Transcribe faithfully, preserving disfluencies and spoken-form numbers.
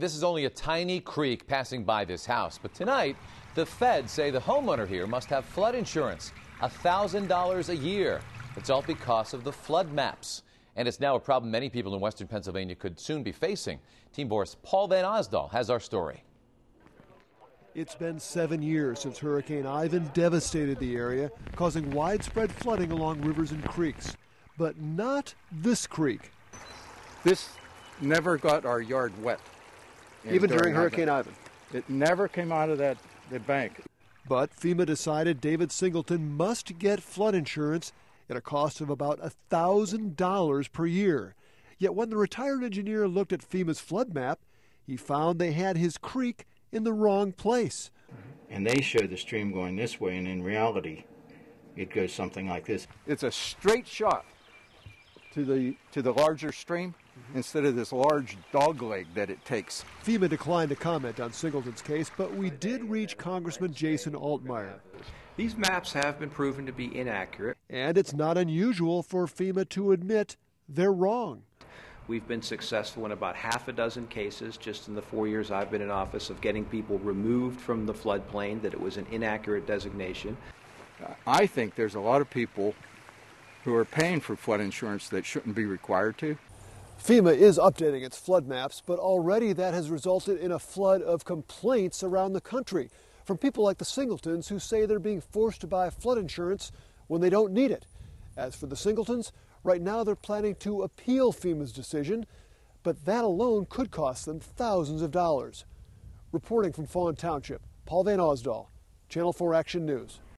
this is only a tiny creek passing by this house, but tonight, the feds say the homeowner here must have flood insurance, one thousand dollars a year. It's all because of the flood maps. And it's now a problem many people in western Pennsylvania could soon be facing. Team Boris Paul Van Osdol has our story. It's been seven years since Hurricane Ivan devastated the area, causing widespread flooding along rivers and creeks. But not this creek. This never got our yard wet. Even during Hurricane Ivan? It never came out of that the bank. But FEMA decided David Singleton must get flood insurance at a cost of about one thousand dollars per year. Yet when the retired engineer looked at FEMA's flood map, he found they had his creek in the wrong place. And they show the stream going this way, and in reality, it goes something like this. It's a straight shot to the to the larger stream mm-hmm. instead of this large dog leg that it takes. FEMA declined to comment on Singleton's case, but we did reach Congressman Jason Altmaier. These maps have been proven to be inaccurate. And it's not unusual for FEMA to admit they're wrong. We've been successful in about half a dozen cases just in the four years I've been in office of getting people removed from the floodplain, that it was an inaccurate designation. I think there's a lot of people who are paying for flood insurance that shouldn't be required to. FEMA is updating its flood maps, but already that has resulted in a flood of complaints around the country from people like the Singletons who say they're being forced to buy flood insurance when they don't need it. As for the Singletons, right now they're planning to appeal FEMA's decision, but that alone could cost them thousands of dollars. Reporting from Fawn Township, Paul Van Osdol, Channel four Action News.